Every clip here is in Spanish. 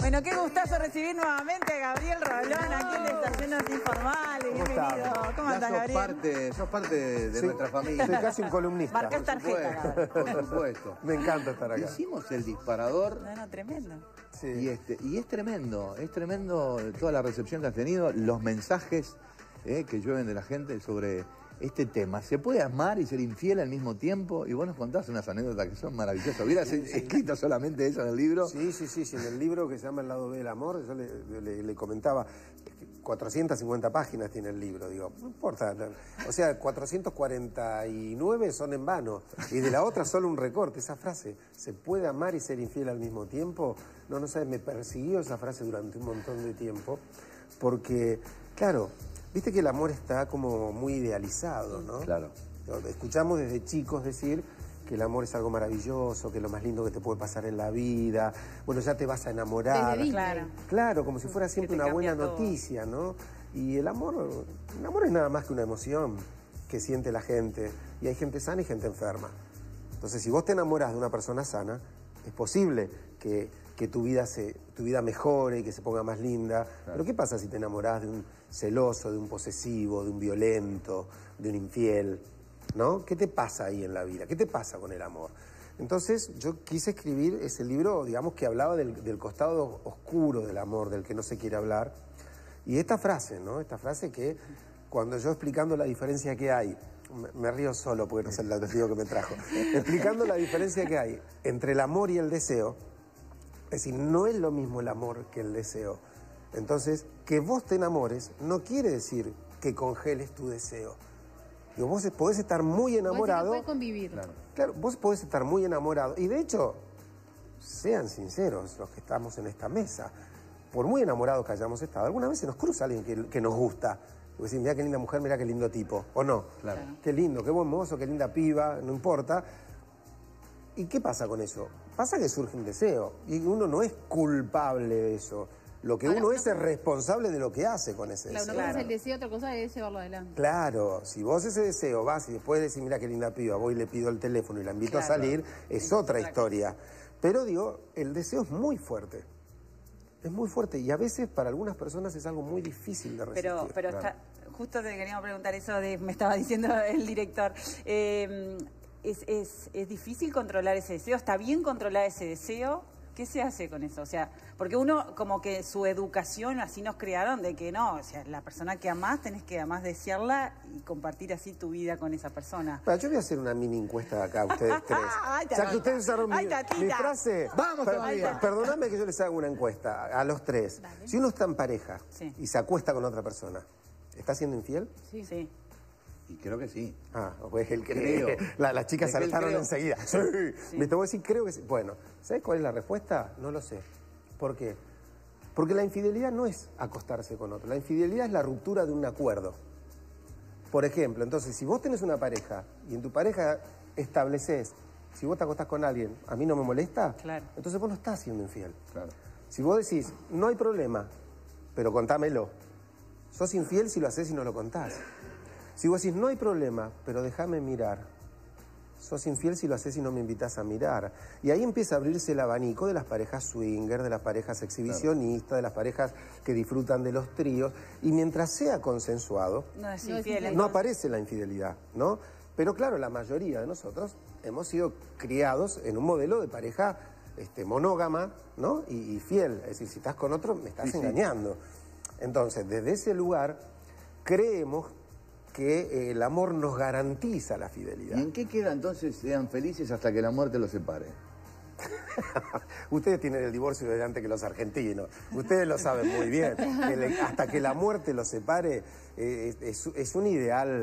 Bueno, qué gustazo recibir nuevamente a Gabriel Rolón aquí en Estaciones Informales. Bienvenido. ¿Cómo andás, Gabriel? Sos parte de nuestra familia. Soy casi un columnista. Marcás tarjeta, Gabriel. Por supuesto. Me encanta estar acá. Hicimos el disparador. No, tremendo. Sí. Y es tremendo toda la recepción que has tenido, los mensajes que llueven de la gente sobre este tema. ¿Se puede amar y ser infiel al mismo tiempo? Y vos nos contás unas anécdotas que son maravillosas. ¿Hubieras escrito solamente eso en el libro? Sí. En el libro que se llama El lado B del amor, yo le comentaba, 450 páginas tiene el libro, digo, no importa. O sea, 449 son en vano. Y de la otra solo un recorte. Esa frase, ¿se puede amar y ser infiel al mismo tiempo? No sabes, me persiguió esa frase durante un montón de tiempo. Porque, claro, viste que el amor está como muy idealizado, ¿no? Claro. Escuchamos desde chicos decir que el amor es algo maravilloso, que es lo más lindo que te puede pasar en la vida. Bueno, ya te vas a enamorar. Claro, como si fuera siempre una buena noticia, ¿no? Y el amor es nada más que una emoción que siente la gente. Y hay gente sana y gente enferma. Entonces, si vos te enamorás de una persona sana, es posible que tu vida mejore y que se ponga más linda. Claro. Pero ¿qué pasa si te enamorás de un celoso, de un posesivo, de un violento, de un infiel? ¿No? ¿Qué te pasa ahí en la vida? ¿Qué te pasa con el amor? Entonces yo quise escribir ese libro, digamos, que hablaba del costado oscuro del amor, del que no se quiere hablar. Y esta frase, ¿no? Esta frase que cuando yo explicando la diferencia que hay, me río solo porque no sé el desafío que me trajo, explicando la diferencia que hay entre el amor y el deseo, es decir, no es lo mismo el amor que el deseo. Entonces, que vos te enamores no quiere decir que congeles tu deseo. Digo, vos podés estar muy enamorado. Puede convivir. Claro, vos podés estar muy enamorado. Y de hecho, sean sinceros los que estamos en esta mesa. Por muy enamorados que hayamos estado, alguna vez se nos cruza alguien que nos gusta. Porque decir, mirá qué linda mujer, mirá qué lindo tipo. ¿O no? Claro. Qué lindo, qué buen mozo, qué linda piba, no importa. ¿Y qué pasa con eso? Pasa que surge un deseo. Y uno no es culpable de eso. Lo que uno es responsable de lo que hace con ese deseo. Una cosa es el deseo, otra cosa es llevarlo adelante. Claro, si vos ese deseo vas y después decís, mira qué linda piba, voy y le pido el teléfono y la invito a salir, es otra historia. Pero digo, el deseo es muy fuerte. Es muy fuerte y a veces para algunas personas es algo muy difícil de resistir. Pero justo te queríamos preguntar eso me estaba diciendo el director. ¿Es difícil controlar ese deseo? ¿Está bien controlar ese deseo? ¿Qué se hace con eso? O sea, porque uno como que su educación así nos crearon de que no, o sea, la persona que amás tenés que además desearla y compartir así tu vida con esa persona. Yo voy a hacer una mini encuesta acá a ustedes tres. Ya que ustedes usaron mi frase. Vamos todavía. Perdóname que yo les haga una encuesta a los tres. Dale. Si uno está en pareja y se acuesta con otra persona, ¿está siendo infiel? Sí. Y creo que sí. Pues él creo. Las chicas saltaron enseguida. Sí. Me tengo que decir, creo que sí. Bueno, ¿sabes cuál es la respuesta? No lo sé. ¿Por qué? Porque la infidelidad no es acostarse con otro. La infidelidad es la ruptura de un acuerdo. Por ejemplo, entonces, si vos tenés una pareja y en tu pareja estableces, si vos te acostás con alguien, a mí no me molesta, entonces vos no estás siendo infiel. Claro. Si vos decís, no hay problema, pero contámelo, sos infiel si lo haces y no lo contás. Si vos decís, no hay problema, pero déjame mirar, sos infiel si lo haces y no me invitas a mirar. Y ahí empieza a abrirse el abanico de las parejas swinger, de las parejas exhibicionistas, de las parejas que disfrutan de los tríos. Y mientras sea consensuado, no aparece la infidelidad, ¿no? Pero claro, la mayoría de nosotros hemos sido criados en un modelo de pareja monógama, ¿no? Y fiel. Es decir, si estás con otro, me estás engañando. Entonces, desde ese lugar, creemos que el amor nos garantiza la fidelidad. ¿Y en qué queda entonces sean felices hasta que la muerte los separe? Ustedes tienen el divorcio delante que los argentinos. Ustedes lo saben muy bien. Hasta que la muerte los separe es un ideal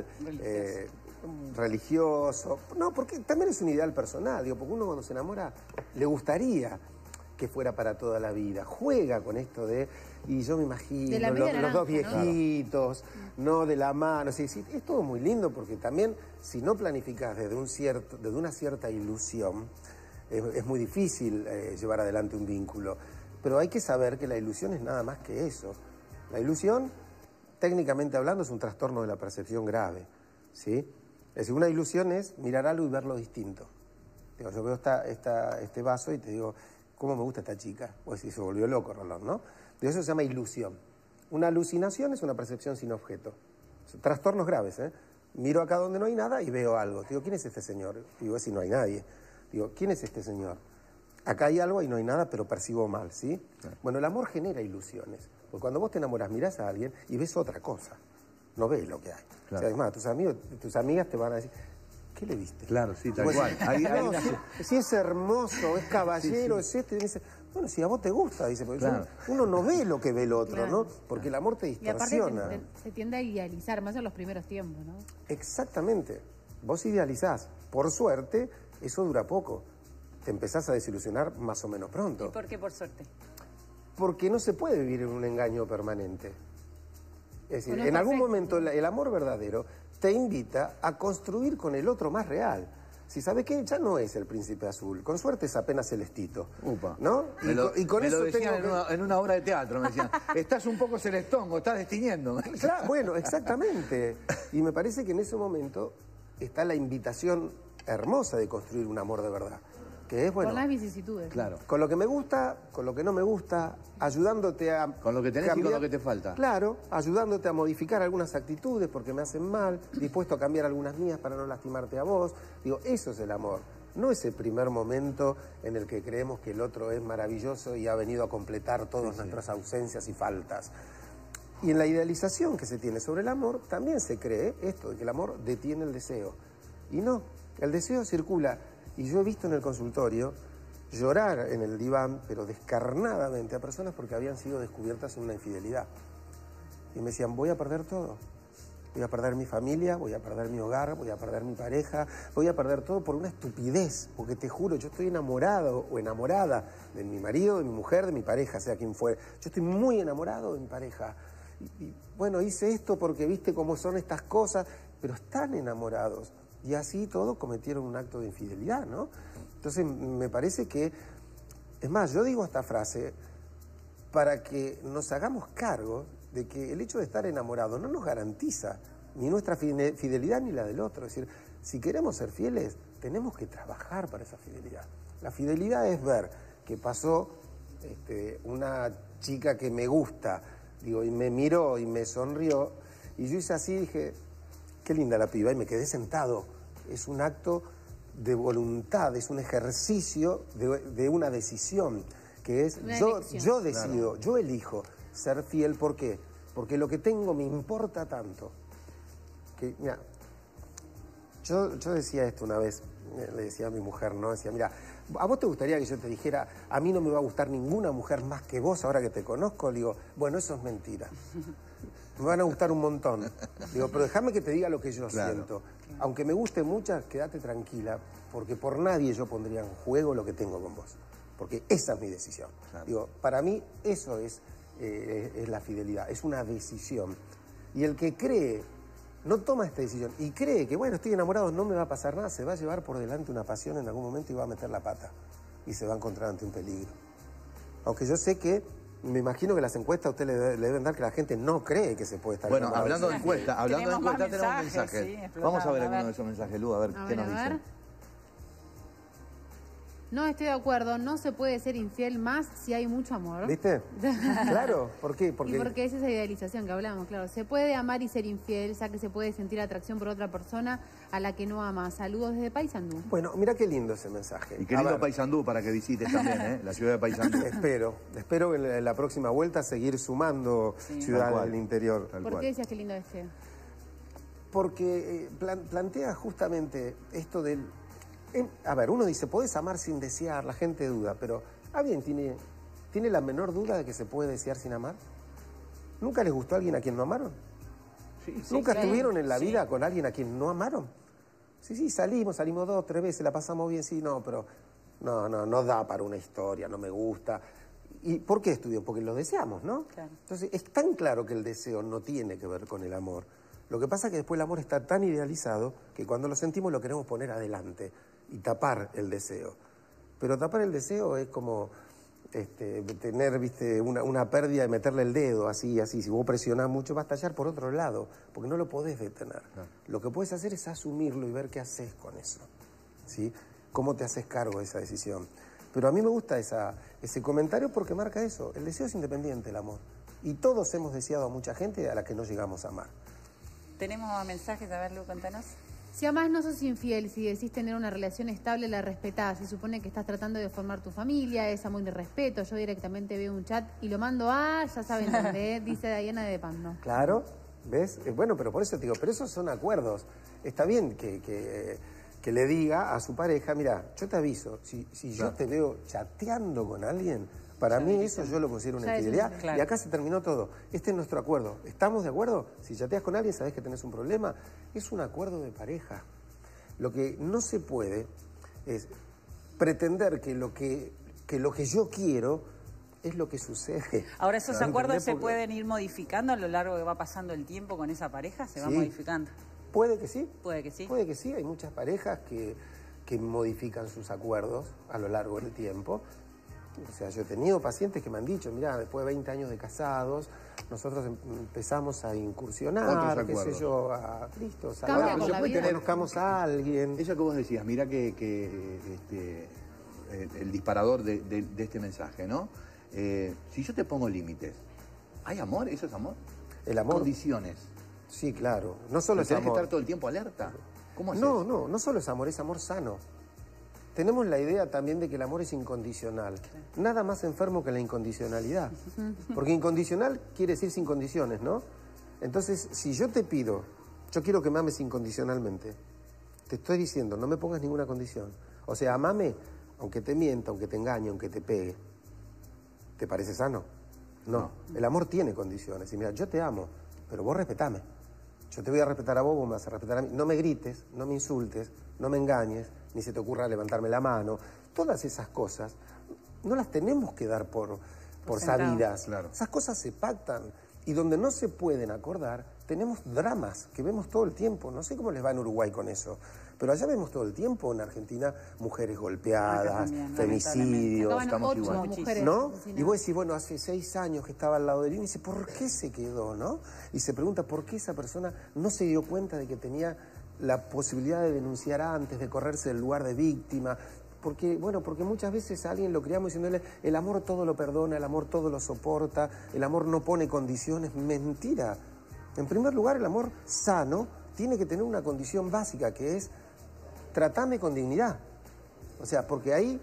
religioso. No, porque también es un ideal personal. Digo, porque uno cuando se enamora le gustaría que fuera para toda la vida. Juega con esto y yo me imagino, los dos viejitos, ¿no? De la mano. Sí, es todo muy lindo porque también, si no planificás desde una cierta ilusión, es muy difícil llevar adelante un vínculo. Pero hay que saber que la ilusión es nada más que eso. La ilusión, técnicamente hablando, es un trastorno de la percepción grave, ¿sí? Es decir, una ilusión es mirar algo y verlo distinto. Digo, yo veo este vaso y te digo, ¿cómo me gusta esta chica? Pues si se volvió loco, Rolón, ¿no? De eso se llama ilusión. Una alucinación es una percepción sin objeto. Trastornos graves, ¿eh? Miro acá donde no hay nada y veo algo. Digo, ¿quién es este señor? Digo, si no hay nadie. Digo, ¿quién es este señor? Acá hay algo y no hay nada, pero percibo mal, ¿sí? Bueno, el amor genera ilusiones. Porque cuando vos te enamoras, mirás a alguien y ves otra cosa. No ves lo que hay. Claro. O sea, además, tus amigas te van a decir, ¿qué le viste? Claro, sí, tal cual. Si es hermoso, es caballero, es este. Y dice, bueno, si a vos te gusta, dice, porque uno no ve lo que ve el otro, ¿no? Porque el amor te distorsiona. Y aparte se tiende a idealizar, más en los primeros tiempos, ¿no? Exactamente. Vos idealizás. Por suerte, eso dura poco. Te empezás a desilusionar más o menos pronto. ¿Y por qué por suerte? Porque no se puede vivir en un engaño permanente. Es decir, en algún momento el amor verdadero te invita a construir con el otro más real. Si sabes que ya no es el príncipe azul, con suerte es apenas celestito. Upa. ¿No? Y con eso decían en una obra de teatro, me decían, estás un poco celestongo, estás destiñendo. Claro, bueno, exactamente. Y me parece que en ese momento está la invitación hermosa de construir un amor de verdad. Que es, bueno, con las vicisitudes. Claro. Con lo que me gusta, con lo que no me gusta, ayudándote a... Con lo que tenés cambiar, y con lo que te falta. Claro, ayudándote a modificar algunas actitudes porque me hacen mal, dispuesto a cambiar algunas mías para no lastimarte a vos. Digo, eso es el amor. No ese primer momento en el que creemos que el otro es maravilloso y ha venido a completar todas nuestras ausencias y faltas. Y en la idealización que se tiene sobre el amor, también se cree esto, de que el amor detiene el deseo. Y no, el deseo circula. Y yo he visto en el consultorio llorar en el diván, pero descarnadamente, a personas porque habían sido descubiertas en una infidelidad. Y me decían, voy a perder todo. Voy a perder mi familia, voy a perder mi hogar, voy a perder mi pareja, voy a perder todo por una estupidez. Porque te juro, yo estoy enamorado o enamorada de mi marido, de mi mujer, de mi pareja, sea quien fuere. Yo estoy muy enamorado de mi pareja. Y bueno, hice esto porque viste cómo son estas cosas, pero están enamorados. Y así todos cometieron un acto de infidelidad, ¿no? Entonces me parece que... Es más, yo digo esta frase para que nos hagamos cargo de que el hecho de estar enamorado no nos garantiza ni nuestra fidelidad ni la del otro. Es decir, si queremos ser fieles, tenemos que trabajar para esa fidelidad. La fidelidad es ver que pasó una chica que me gusta, digo, y me miró y me sonrió, y yo hice así y dije, qué linda la piba, y me quedé sentado. Es un acto de voluntad, es un ejercicio de una decisión, que es yo decido, claro. Yo elijo ser fiel. ¿Por qué? Porque lo que tengo me importa tanto. Que, mira, yo decía esto una vez, le decía a mi mujer, ¿no? Decía, mira, ¿a vos te gustaría que yo te dijera, a mí no me va a gustar ninguna mujer más que vos ahora que te conozco? Le digo, bueno, eso es mentira. Me van a gustar un montón. Digo, pero déjame que te diga lo que yo siento. Aunque me guste muchas, quédate tranquila, porque por nadie yo pondría en juego lo que tengo con vos. Porque esa es mi decisión. Claro. Digo, para mí eso es la fidelidad, es una decisión. Y el que cree, no toma esta decisión, y cree que, bueno, estoy enamorado, no me va a pasar nada, se va a llevar por delante una pasión en algún momento y va a meter la pata. Y se va a encontrar ante un peligro. Aunque yo sé que, me imagino que las encuestas a usted le deben dar que la gente no cree que se puede estar enamorado. Bueno, hablando de encuestas, tenemos un mensaje. Sí, vamos a ver alguno de esos mensajes, Lu, a ver qué nos dicen. No estoy de acuerdo, no se puede ser infiel más si hay mucho amor. ¿Viste? Claro, ¿por qué? Porque es esa idealización que hablamos, claro. Se puede amar y ser infiel, ya que se puede sentir atracción por otra persona a la que no ama. Saludos desde Paysandú. Bueno, mira qué lindo ese mensaje. Y qué lindo Paysandú para que visites también, la ciudad de Paysandú. Espero en la próxima vuelta seguir sumando ciudades del interior. ¿Por qué decías qué lindo este? Porque plantea justamente esto del... A ver, uno dice, podés amar sin desear, la gente duda, pero ¿alguien tiene la menor duda de que se puede desear sin amar? ¿Nunca les gustó a alguien a quien no amaron? Sí, ¿Nunca estuvieron en la vida con alguien a quien no amaron? Sí, salimos 2, 3 veces, la pasamos bien, sí, no, pero no da para una historia, no me gusta. ¿Y por qué estudió? Porque lo deseamos, ¿no? Claro. Entonces, es tan claro que el deseo no tiene que ver con el amor. Lo que pasa es que después el amor está tan idealizado que cuando lo sentimos lo queremos poner adelante y tapar el deseo. Pero tapar el deseo es como tener, viste, una pérdida y meterle el dedo, así. Si vos presionás mucho, va a estallar por otro lado, porque no lo podés detener. Claro. Lo que puedes hacer es asumirlo y ver qué haces con eso, ¿sí? Cómo te haces cargo de esa decisión. Pero a mí me gusta ese comentario porque marca eso. El deseo es independiente, el amor. Y todos hemos deseado a mucha gente a la que no llegamos a amar. Tenemos mensajes, a ver, Lu, contanos. Si amás, no sos infiel. Si decís tener una relación estable, la respetás. Se supone que estás tratando de formar tu familia, es amor y respeto. Yo directamente veo un chat y lo mando ya saben dónde, dice Diana de Pando. Claro, ¿ves? Bueno, pero por eso te digo, pero esos son acuerdos. Está bien que le diga a su pareja, mira, yo te aviso, si yo te veo chateando con alguien, para mí eso yo lo considero una infidelidad. Claro. Y acá se terminó todo. Este es nuestro acuerdo. ¿Estamos de acuerdo? Si chateas con alguien, sabes que tenés un problema. Es un acuerdo de pareja. Lo que no se puede es pretender que lo que yo quiero es lo que sucede. Ahora, ¿esos acuerdos se pueden ir modificando a lo largo que va pasando el tiempo con esa pareja? ¿Se va modificando? Puede que sí. Puede que sí. Puede que sí. Hay muchas parejas que modifican sus acuerdos a lo largo del tiempo. O sea, yo he tenido pacientes que me han dicho, mira, después de 20 años de casados, nosotros empezamos a incursionar, qué sé yo, a Cristo, conozcamos a alguien. Eso que vos decías, mira que el disparador de este mensaje, ¿no? Si yo te pongo límites, ¿hay amor? ¿Eso es amor? El amor. Condiciones. Sí, claro. No solo es amor. ¿Tenés que estar todo el tiempo alerta? ¿Cómo es eso? No, no solo es amor sano. Tenemos la idea también de que el amor es incondicional. Nada más enfermo que la incondicionalidad. Porque incondicional quiere decir sin condiciones, ¿no? Entonces, si yo te pido, yo quiero que me ames incondicionalmente, te estoy diciendo, no me pongas ninguna condición. O sea, amame, aunque te mienta, aunque te engañe, aunque te pegue. ¿Te parece sano? No. El amor tiene condiciones. Y mira, yo te amo, pero vos respetame. Yo te voy a respetar a vos, vos me vas a respetar a mí. No me grites, no me insultes, no me engañes, ni se te ocurra levantarme la mano. Todas esas cosas no las tenemos que dar por sabidas. Claro. Esas cosas se pactan. Y donde no se pueden acordar, tenemos dramas que vemos todo el tiempo. No sé cómo les va en Uruguay con eso, pero allá vemos todo el tiempo en Argentina mujeres golpeadas, femicidios. Estamos igual. ¿No? Y vos decís, bueno, hace 6 años que estaba al lado de él y dice, ¿por qué se quedó? ¿No? Y se pregunta, ¿por qué esa persona no se dio cuenta de que tenía la posibilidad de denunciar antes, de correrse del lugar de víctima? Porque muchas veces a alguien lo criamos diciéndole, el amor todo lo perdona, el amor todo lo soporta, el amor no pone condiciones. Mentira. En primer lugar, el amor sano tiene que tener una condición básica, que es tratame con dignidad. O sea, porque ahí,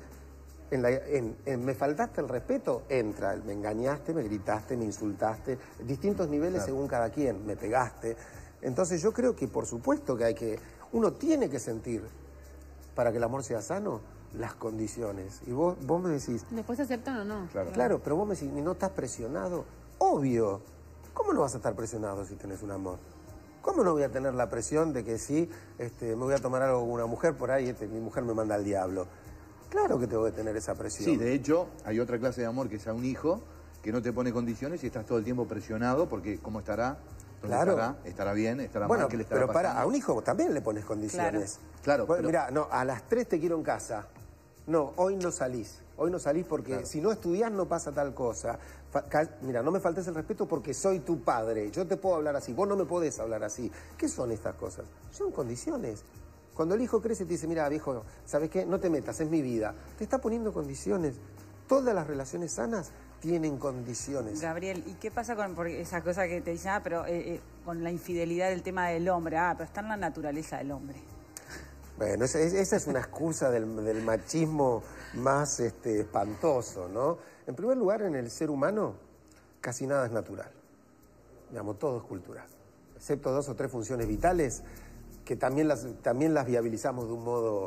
me faltaste el respeto, entra, me engañaste, me gritaste, me insultaste, distintos niveles según cada quien, me pegaste. Entonces yo creo que por supuesto que uno tiene que sentir, para que el amor sea sano, las condiciones. Y vos me decís... ¿Después se aceptan o no? Claro, pero vos me decís, ¿no estás presionado? Obvio. ¿Cómo no vas a estar presionado si tenés un amor? ¿Cómo no voy a tener la presión de que sí, me voy a tomar algo con una mujer por ahí, mi mujer me manda al diablo? Claro que tengo que tener esa presión. Sí, de hecho, hay otra clase de amor que es a un hijo, que no te pone condiciones y estás todo el tiempo presionado porque ¿cómo estará? Claro. Estará bien, estará mal, ¿qué le estará pasando? A un hijo también le pones condiciones. Claro. Pero... Mirá, no, a las 3 te quiero en casa. No, hoy no salís. Hoy no salís porque si no estudiás no pasa tal cosa. Mira, no me faltes el respeto porque soy tu padre. Yo te puedo hablar así, vos no me podés hablar así. ¿Qué son estas cosas? Son condiciones. Cuando el hijo crece y te dice, mira, viejo, ¿sabes qué? No te metas, es mi vida. Te está poniendo condiciones. Todas las relaciones sanas tienen condiciones. Gabriel, ¿y qué pasa con esa cosa que te dicen, pero con la infidelidad del tema del hombre? Pero está en la naturaleza del hombre. Bueno, esa es una excusa del machismo más espantoso, ¿no? En primer lugar, en el ser humano, casi nada es natural. Digamos, todo es cultural. Excepto 2 o 3 funciones vitales que también las viabilizamos de un modo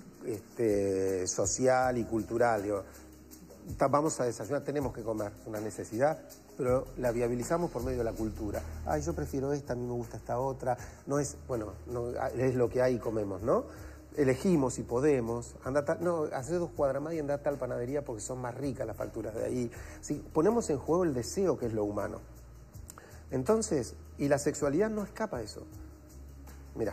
social y cultural. Digo, vamos a desayunar, tenemos que comer, es una necesidad, pero la viabilizamos por medio de la cultura. Ay, yo prefiero esta, a mí me gusta esta otra. No es, bueno, no, es lo que hay y comemos, ¿no? Elegimos si podemos, hacer 2 cuadras más y andar a tal panadería porque son más ricas las facturas de ahí. Sí, ponemos en juego el deseo, que es lo humano. Entonces, y la sexualidad no escapa de eso. Mira,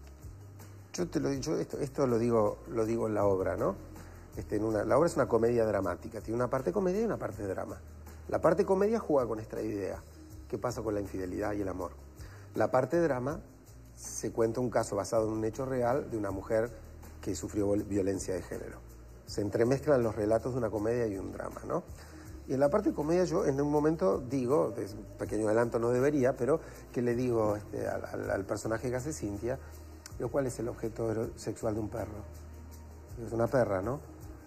yo te lo digo, esto lo digo en la obra, ¿no? La obra es una comedia dramática, tiene una parte comedia y una parte drama. La parte comedia juega con esta idea, qué pasa con la infidelidad y el amor. La parte drama se cuenta un caso basado en un hecho real de una mujer que sufrió violencia de género. se entremezclan los relatos de una comedia y un drama, ¿no? Y en la parte de comedia yo en un momento digo, es un pequeño adelanto, no debería, pero que le digo al personaje que hace Cintia, ¿cuál es el objeto sexual de un perro? Es una perra, ¿no?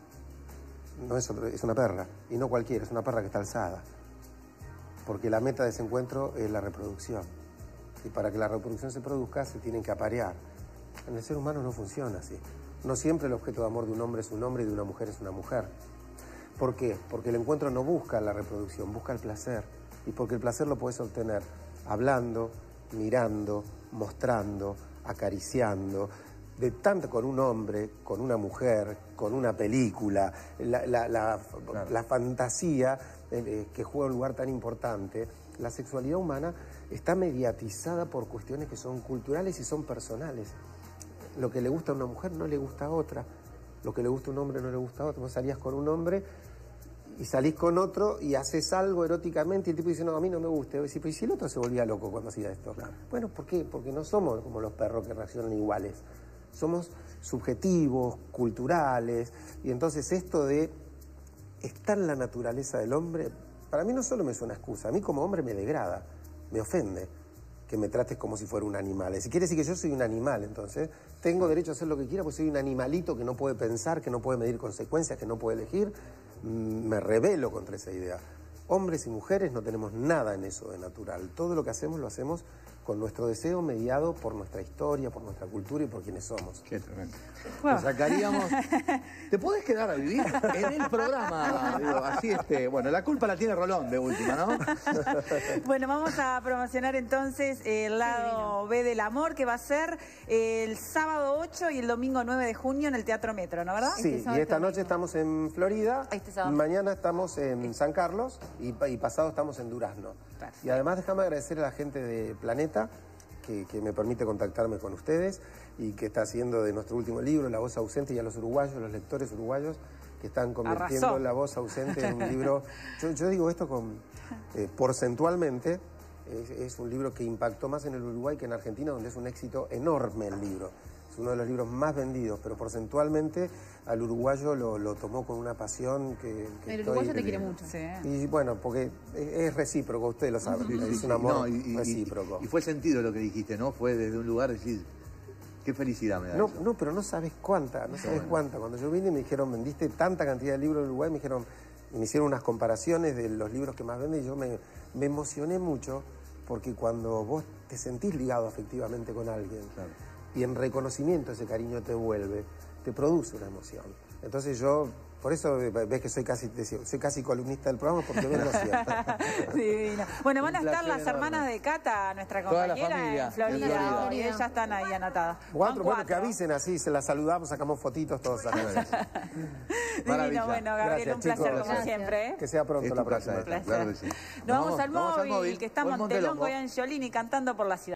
No es otro, es una perra, y no cualquiera, es una perra que está alzada. Porque la meta de ese encuentro es la reproducción. Y para que la reproducción se produzca se tienen que aparear. En el ser humano no funciona así. No siempre el objeto de amor de un hombre es un hombre y de una mujer es una mujer. ¿Por qué? Porque el encuentro no busca la reproducción, busca el placer. Y porque el placer lo puedes obtener hablando, mirando, mostrando, acariciando, de tanto con un hombre, con una mujer, con una película, la fantasía que juega un lugar tan importante. La sexualidad humana está mediatizada por cuestiones que son culturales y son personales. Lo que le gusta a una mujer no le gusta a otra. Lo que le gusta a un hombre no le gusta a otro. Vos salías con un hombre y salís con otro y haces algo eróticamente y el tipo dice, no, a mí no me gusta. Y vos decís, pero ¿y si el otro se volvía loco cuando hacía esto? Claro. Bueno, ¿por qué? Porque no somos como los perros que reaccionan iguales. Somos subjetivos, culturales. Y entonces esto de estar en la naturaleza del hombre, para mí no solo me es una excusa. A mí como hombre me degrada, me ofende que me trates como si fuera un animal. Si quiere decir que yo soy un animal, entonces tengo derecho a hacer lo que quiera, porque soy un animalito que no puede pensar, que no puede medir consecuencias, que no puede elegir. Me rebelo contra esa idea. Hombres y mujeres no tenemos nada en eso de natural. Todo lo que hacemos lo hacemos con nuestro deseo mediado por nuestra historia, por nuestra cultura y por quienes somos. Qué tremendo. Bueno. Te sacaríamos... ¿Te podés quedar a vivir en el programa? Digo, así bueno, la culpa la tiene Rolón de última, ¿no? Bueno, vamos a promocionar entonces el lado B del amor, que va a ser el sábado 8 y el domingo 9 de junio en el Teatro Metro, ¿no, verdad? Sí, y esta noche estamos en Florida, mañana estamos en San Carlos y pasado estamos en Durazno. Perfecto. Y además déjame agradecer a la gente de Planeta, que me permite contactarme con ustedes y que está haciendo de nuestro último libro, La Voz Ausente, y a los uruguayos, los lectores uruguayos, que están convirtiendo La Voz Ausente en un libro... Yo digo esto porcentualmente, es un libro que impactó más en el Uruguay que en Argentina, donde es un éxito enorme el libro. Es uno de los libros más vendidos, pero porcentualmente al uruguayo lo tomó con una pasión que el uruguayo te quiere mucho. Sí. Y bueno, porque es recíproco, usted lo sabe, es un amor recíproco. Y fue sentido lo que dijiste, ¿no? Fue desde un lugar decir, qué felicidad me da eso. No, pero no sabes cuánta, cuánta. Cuando yo vine me dijeron, vendiste tanta cantidad de libros en Uruguay, me hicieron unas comparaciones de los libros que más venden y yo me emocioné mucho porque cuando vos te sentís ligado afectivamente con alguien, claro, y en reconocimiento ese cariño te vuelve, te produce una emoción. Entonces yo, por eso ves que soy casi columnista del programa, porque vengo siempre. Divino. Bueno, van a estar las hermanas de Cata, nuestra compañera, en Florida. Y ellas están ahí anotadas. Cuatro. Bueno, que avisen así, se las saludamos, sacamos fotitos todos a la vez. Divino, bueno, Gabriel, gracias, un placer chicos, como siempre. ¿Eh? Que sea pronto la próxima. Claro que sí. Nos vamos al móvil, que está Montelongo y Angiolini cantando por la ciudad.